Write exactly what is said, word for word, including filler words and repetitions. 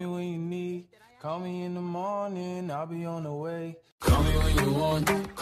when you need. Call me in the morning, I'll be on the way. Call me when you want.